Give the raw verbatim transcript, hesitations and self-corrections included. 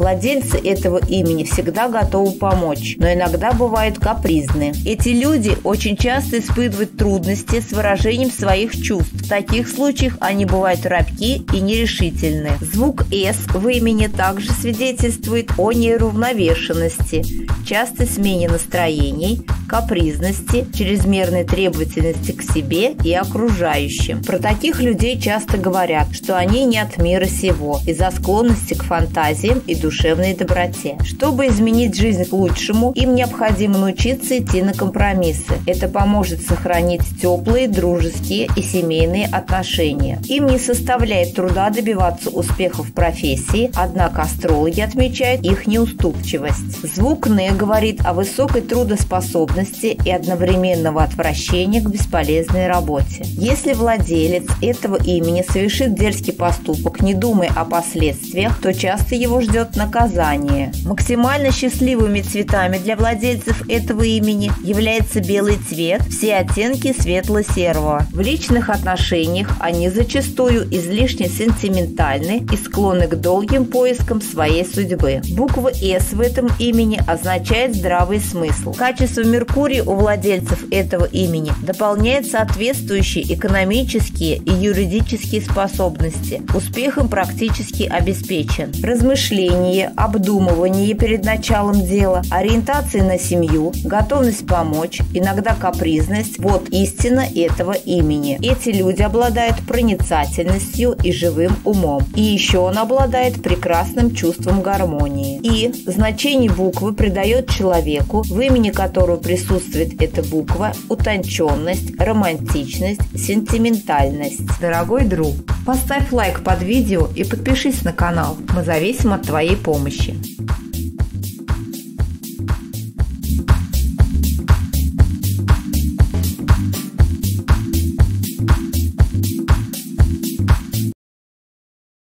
Владельцы этого имени всегда готовы помочь, но иногда бывают капризны. Эти люди очень часто испытывают трудности с выражением своих чувств. В таких случаях они бывают робки и нерешительны. Звук «с» в имени также свидетельствует о неуравновешенности, частой смене настроений, капризности, чрезмерной требовательности к себе и окружающим. Про таких людей часто говорят, что они не от мира сего из-за склонности к фантазиям и душевной доброте. Чтобы изменить жизнь к лучшему, им необходимо научиться идти на компромиссы. Это поможет сохранить теплые, дружеские и семейные отношения. Им не составляет труда добиваться успеха в профессии, однако астрологи отмечают их неуступчивость. Звук «н» говорит о высокой трудоспособности и одновременного отвращения к бесполезной работе. Если владелец этого имени совершит дерзкий поступок, не думая о последствиях, то часто его ждет наказание. Максимально счастливыми цветами для владельцев этого имени является белый цвет, все оттенки светло-серого. В личных отношениях они зачастую излишне сентиментальны и склонны к долгим поискам своей судьбы. Буква «С» в этом имени означает здравый смысл. Качество Меркурия у владельцев этого имени дополняет соответствующие экономические и юридические способности. Успех им практически обеспечен. Размышление, обдумывание перед началом дела, ориентация на семью, готовность помочь, иногда капризность – вот истина этого имени. Эти люди обладают проницательностью и живым умом. И еще он обладает прекрасным чувством гармонии. И значение буквы придает человеку, в имени которого присутствует эта буква, утонченность, романтичность, сентиментальность. Дорогой друг, поставь лайк под видео и подпишись на канал. Мы зависим от твоей помощи.